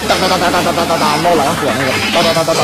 哒哒哒哒哒哒哒哒哒，猫蓝火那个，哒哒哒哒哒。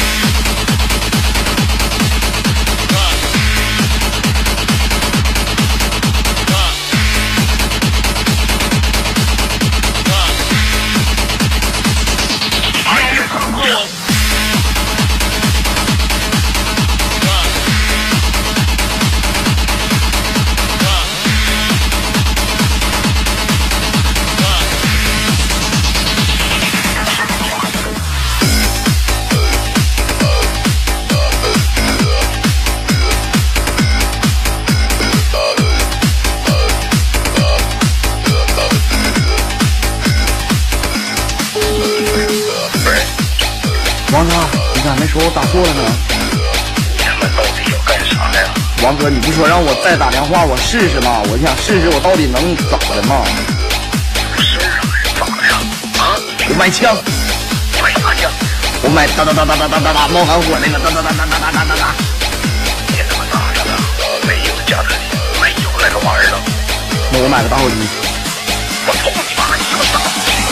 王哥，你咋没说我打错了呢？ 你他妈到底要干啥呀？ 王哥，你不说让我再打电话我试试吗？我想试试我到底能咋的吗？ 不是啊，咋的呀？啊？ 我买枪， 买啥枪？ 我买哒哒哒哒哒哒哒哒猫蓝火那个哒哒哒哒哒哒哒哒哒。 你他妈咋的了？没有加特林，没有那个玩意儿了。 那我买个打火机。 我操你妈！你他妈打！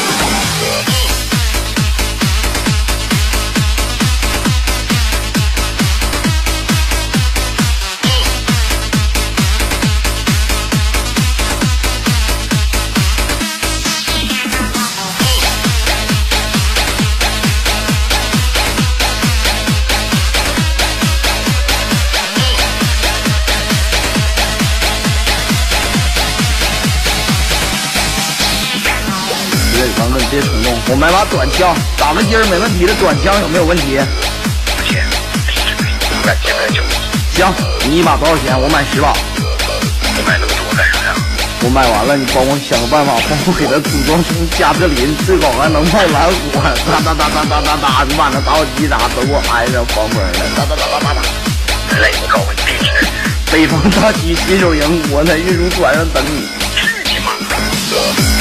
王哥，你别冲动，我买把短枪，打个筋儿没问题的，短枪有没有问题？ 不钱，必须给你买几百九。 行，你一把多少钱？我买10把。 你买那么多干啥呀？ 我买完了，你帮我想个办法，帮我给它组装成加特林，最好还能冒蓝火，哒哒哒哒哒哒哒，你把那打火机啥都给我安上防风的，哒哒哒哒哒哒。 来，你告诉我地址。 北方大区新手营，我在运输船上等你。 去你妈！